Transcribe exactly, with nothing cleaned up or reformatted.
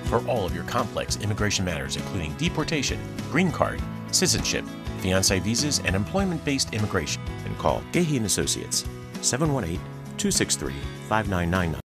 for all of your complex immigration matters, including deportation, green card, citizenship, fiancé visas, and employment-based immigration. And call Gehi Associates, seven one eight, two six three, five nine nine nine.